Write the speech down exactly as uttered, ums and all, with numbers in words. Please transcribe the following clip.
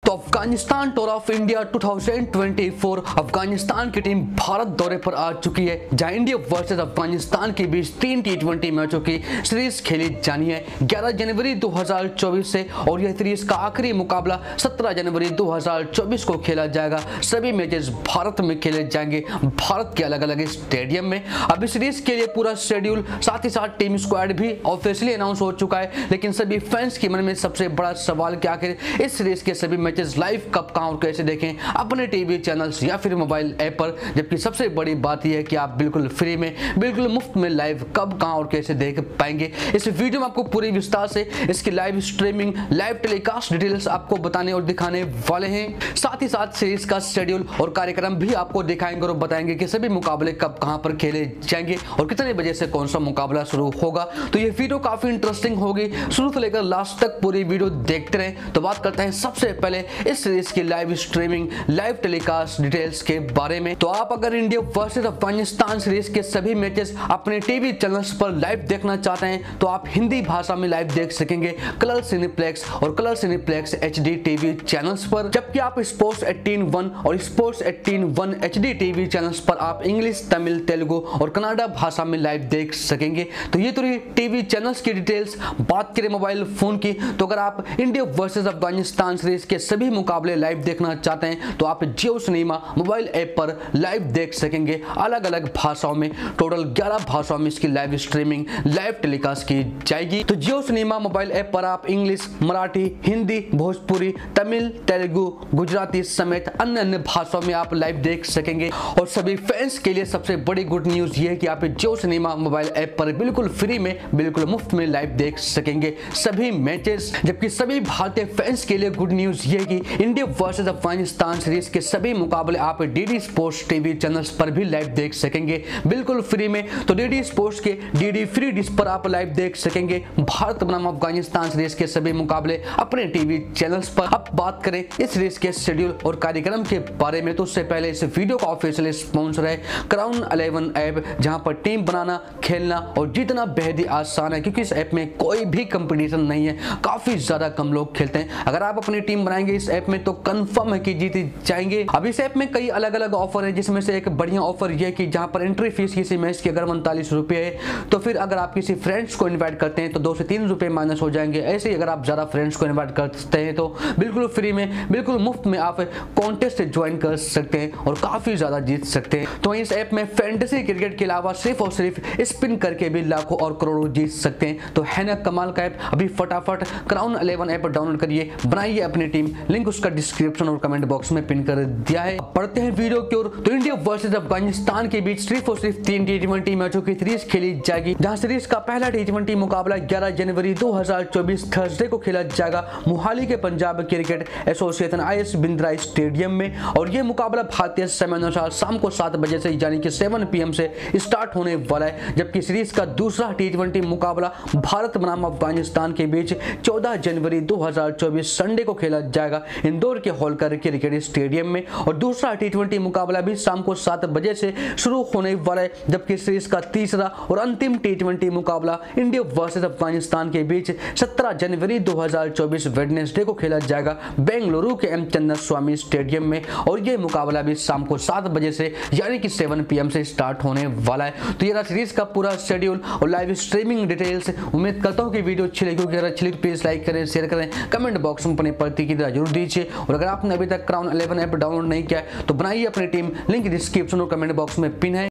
तो Afghanistan tour of India दो हज़ार चौबीस अफगानिस्तान की टीम भारत दौरे पर आ चुकी है, जहां इंडिया वर्सेस अफगानिस्तान के बीच तीन टी ट्वेंटी मैचों की सीरीज खेली जानी है ग्यारह जनवरी दो हज़ार चौबीस से, और यह सीरीज का आखिरी मुकाबला सत्रह जनवरी दो हज़ार चौबीस को खेला जाएगा। सभी मैचेस भारत में खेले जाएंगे, भारत के अलग अलग स्टेडियम में। अभी सीरीज के लिए पूरा शेड्यूल साथ ही साथ टीम स्क्वाड भी ऑफिशियली अनाउंस हो चुका है, लेकिन सभी फैंस के मन में सबसे बड़ा सवाल कि आखिर इस सीरीज के सभी मैचेस लाइव कब कहां और कैसे देखें अपने टीवी चैनल्स या फिर मोबाइल ऐप पर। जबकि सबसे बड़ी बात यह है कि आप बिल्कुल फ्री में, बिल्कुल मुफ्त में लाइव कब कहां और कैसे देख पाएंगे। इस वीडियो में आपको पूरी विस्तार से इसकी live streaming, live telecast details आपको बताने और दिखाने वाले हैं। साथ ही साथ सीरीज का शेड्यूल और कार्यक्रम भी आपको दिखाएंगे और बताएंगे कि सभी मुकाबले कब कहां पर खेले जाएंगे और कितने बजे से कौन सा मुकाबला शुरू होगा। तो ये वीडियो काफी इंटरेस्टिंग होगी, शुरू से लेकर लास्ट तक पूरी वीडियो देखते रहें। तो बात करते हैं सबसे पहले इस सीरीज की live streaming, live telecast details के बारे में। तो आप अगर इंडिया वर्सेस अफगानिस्तान सीरीज के सभी मैचेस अपने टीवी चैनल्स पर लाइव देखना चाहते हैं तो आप हिंदी भाषा में लाइव देख सकेंगे कलर सिनेप्लेक्स और colour Cineplex HD TV channels पर। जबकि आप स्पोर्ट्स अठारह वन और स्पोर्ट्स अठारह वन एचडी टीवी चैनल्स पर आप इंग्लिश, तमिल, तेलुगु और कन्नड़ा भाषा में लाइव देख सकेंगे। तो ये तो टीवी चैनल्स की डिटेल्स। बात करें मोबाइल फोन की, तो अगर आप इंडिया वर्सेस अफगानिस्तान सीरीज के सभी मुकाबले लाइव देखना चाहते हैं तो आप जियो सिनेमा मोबाइल ऐप पर लाइव देख सकेंगे अलग अलग भाषाओं में। टोटल ग्यारह भाषाओं में इसकी लाइव स्ट्रीमिंग, लाइव टेलीकास्ट की जाएगी। तो जियो सिनेमा मोबाइल ऐप पर आप इंग्लिश, मराठी, हिंदी, भोजपुरी, तमिल, तेलुगु, गुजराती समेत अन्य अन्य भाषाओं में आप लाइव देख सकेंगे। और सभी फैंस के लिए सबसे बड़ी गुड न्यूज ये है कि आप जियो सिनेमा मोबाइल ऐप पर बिल्कुल फ्री में, बिल्कुल मुफ्त में लाइव देख सकेंगे सभी मैचेस। जबकि सभी भारतीय फैंस के लिए गुड न्यूज ये है कि इंडिया वर्सेस अफगानिस्तान सीरीज के सभी मुकाबले आप डीडी स्पोर्ट्स टीवी चैनल्स पर भी लाइव देख सकेंगे बिल्कुल फ्री में। तो डीडी स्पोर्ट्स के डीडी फ्री डिश पर आप लाइव देख सकेंगे भारत बनाम अफगानिस्तान सीरीज के सभी मुकाबले अपने टीवी चैनल्स पर। अब बात करें इस सीरीज के शेड्यूल और कार्यक्रम के बारे में, तो उससे पहले इस वीडियो का ऑफिशियल स्पॉन्सर है क्राउन इलेवन ऐप, जहां पर टीम बनाना, खेलना और जीतना बेहद ही आसान है, क्योंकि इस ऐप में कोई भी कंपटीशन नहीं है, काफी ज्यादा कम लोग खेलते हैं। अगर आप अपनी टीम बनाएंगे इस ऐप में तो कंफर्म है कि जीत जाएंगे। अब इस ऐप में कई अलग अलग ऑफर है, जिसमें से एक बढ़िया ऑफर यह कि जहां पर एंट्री फीस किसी मैच की अगर उनतालीस रुपए है तो फिर अगर आप किसी फ्रेंड्स को इन्वाइट करते हैं तो दो से तीन रुपए माइनस हो जाएंगे। ऐसे ही अगर आप ज्यादा फ्रेंड्स को इन्वाइट करते हैं तो बिल्कुल फ्री में, बिल्कुल मुफ्त में आप कॉन्टेस्ट ज्वाइन कर सकते हैं और काफी ज्यादा जीत सकते हैं। तो इस ऐप में फैंटेसी क्रिकेट के अलावा सिर्फ और सिर्फ स्पिन करके भी लाखों और करोड़ों जीत सकते हैं। तो है ना कमाल का ऐप। अभी फटाफट क्राउन इलेवन ऐप डाउनलोड करिए, बनाइए अपनी टीम। लिंक उसका डिस्क्रिप्शन और कमेंट बॉक्स में पिन कर दिया है। पढ़ते हैं वीडियो की ओर। तो इंडिया वर्सेस अफगानिस्तान के बीच सिर्फ और सिर्फ तीन टी ट्वेंटी मैचों की सीरीज खेली जाएगी, जहां सीरीज का पहला टी ट्वेंटी मुकाबला ग्यारह जनवरी दो हज़ार चौबीस थर्सडे को खेला जाएगा मोहाली के Punjab cricket association I S Bindra stadium में। और यह मुकाबला भारतीय समय अनुसार शाम को सात बजे से यानी कि सात पी एम से स्टार्ट होने वाला है। जबकि सीरीज का दूसरा टी ट्वेंटी मुकाबला भारत बनाम अफगानिस्तान के बीच चौदह जनवरी दो हज़ार चौबीस संडे को खेला जाएगा इंदौर के होलकर क्रिकेट स्टेडियम में। और दूसरा टी ट्वेंटी मुकाबला भी शाम को सात बजे से शुरू होने वाला है। जबकि सीरीज का तीसरा और अंतिम टी ट्वेंटी मुकाबला इंडिया वर्सेस अफगानिस्तान के बीच सत्रह जनवरी दो हज़ार चौबीस वेडनेसडे को खेला जाएगा बेंगलुरु के एम चंद्र स्वामी स्टेडियम में। और यह मुकाबला भी शाम को सात बजे से यानी कि सात पी एम से स्टार्ट होने वाला है। तो ये रहा सीरीज का पूरा शेड्यूल और लाइव स्ट्रीमिंग डिटेल्स। उम्मीद करता हूं कि वीडियो अच्छी लगी होगी। अगर अच्छी लगी तो प्लीज लाइक करें, शेयर करें, कमेंट बॉक्स में अपनी प्रतिक्रिया जरूर दीजिए। और अगर आपने अभी तक क्राउन इलेवन ऐप डाउनलोड नहीं किया है तो बनाइए अपनी टीम। लिंक डिस्क्रिप्शन और कमेंट बॉक्स में पिन है।